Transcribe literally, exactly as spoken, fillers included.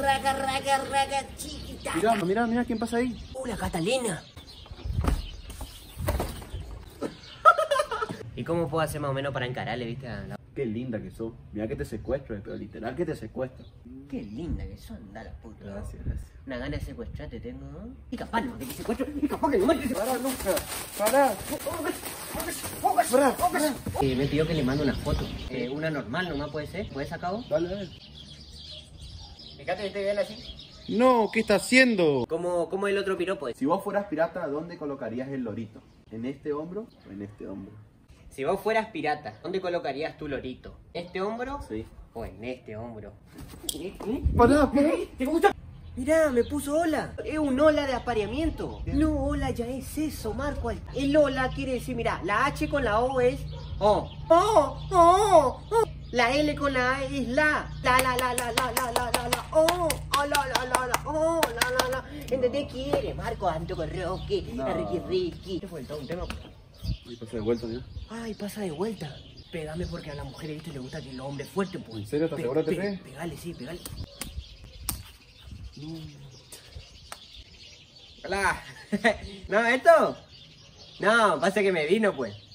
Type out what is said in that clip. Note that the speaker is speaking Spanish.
raca, raca, raca, chiquita. Mira, mira, mira, ¿quién pasa ahí? Hola, Catalina. ¿Y cómo puedo hacer más o menos para encararle, viste? A la... Qué linda que sos. Mira que te secuestro, pero literal que te secuestro. Qué linda que son, da la puta. Gracias, gracias. Una gana de secuestrarte tengo, ¿no? Y capaz no, de que secuestro, y capaz que no mates. Pará, nunca. Pará. Pará, pará. Eh, me pidió que le mande una foto. Eh, una normal nomás puede ser. ¿Puedes sacar vos? Dale, dale. Fíjate que estoy bien así. No, ¿qué está haciendo? ¿Cómo, cómo el otro piropo es? Si vos fueras pirata, ¿dónde colocarías el lorito? ¿En este hombro o en este hombro? Si vos fueras pirata, ¿dónde colocarías tu lorito? ¿Este hombro? Sí. O en este hombro. Pará, pará. ¿Te gusta? Mirá, me puso hola. Es un hola de apareamiento. No, hola ya es eso, Marco. El hola quiere decir, mirá, la H con la O es O. Oh, oh, oh. La L con la A es la. La, la, la, la, la, la, la, la, la. Oh, oh, la, la, la, la. Oh, la, la, la. ¿Entendés? Quiere, Marco, Anto con Roque. No. Ricky, Ricky. ¿Te fue todo un tema? Ahí pasa de vuelta, ¿ya? Ay, pasa de vuelta. Pégame porque a la mujer, viste, le gusta que el hombre fuerte, pues. ¿En serio? ¿Estás Pe- seguro te pe- pegue? Pegale, sí, pegale. Hola. ¿No, esto? No, pasa que me vino, pues.